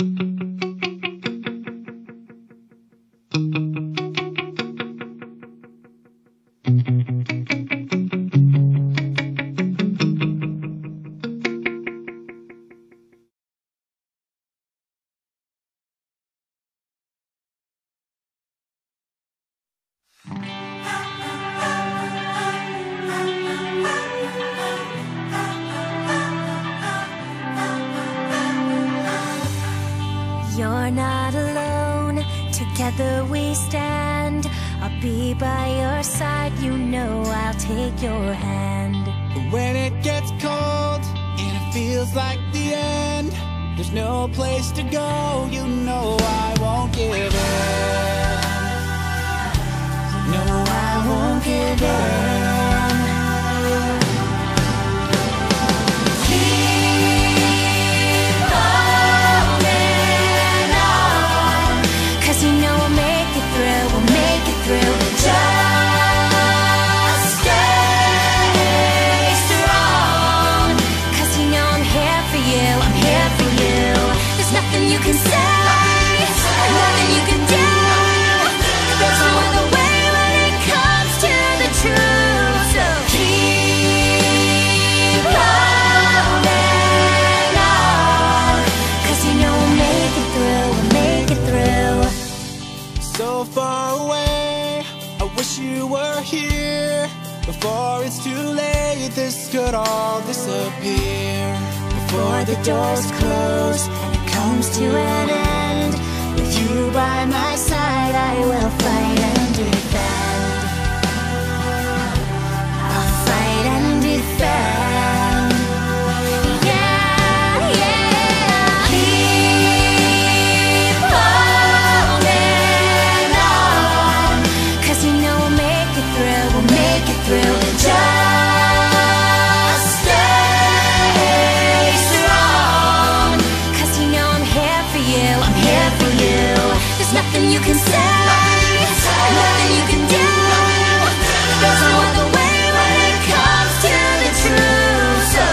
You're not alone, together we stand. I'll be by your side, you know I'll take your hand. When it gets cold and it feels like the end, there's no place to go, you know I won't give in. No, I won't give in. You can say, nothing you can do. There's no other way when it comes to the truth. So keep holding on, 'cause you know we'll make it through, we'll make it through. So far away, I wish you were here. Before it's too late, this could all disappear. Before the doors close comes to an end, with you by my side I will fight and defend. I'll fight and defend. Yeah, yeah. Keep holding on, 'cause you know we'll make it through, we'll make it through. Just stay strong, 'cause you know I'm here for you, I'm here for you. There's nothing you can say, nothing you can do. There's no other way when it comes to the truth. So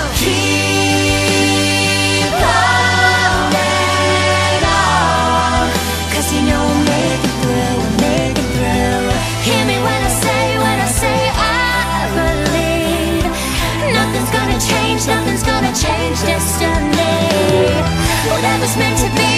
keep holding on, 'cause you know we'll make it through, we'll make it through. Hear me when I say I believe nothing's gonna change, nothing's gonna change destiny. Whatever's meant to be